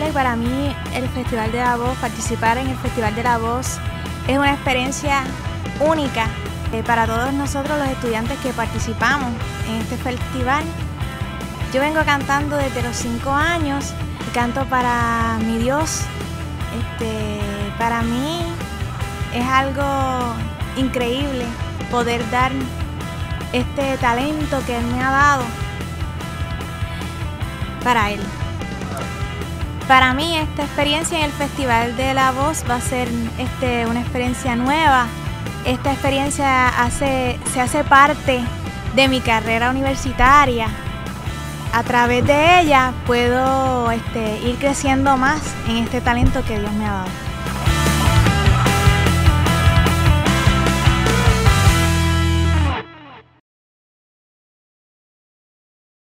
decirle que para mí el Festival de la Voz, participar en el Festival de la Voz es una experiencia única para todos nosotros los estudiantes que participamos en este festival. Yo vengo cantando desde los 5 años y canto para mi Dios. Para mí es algo increíble poder dar este talento que Él me ha dado para Él. Para mí esta experiencia en el Festival de la Voz va a ser una experiencia nueva. Esta experiencia se hace parte de mi carrera universitaria. A través de ella puedo ir creciendo más en este talento que Dios me ha dado.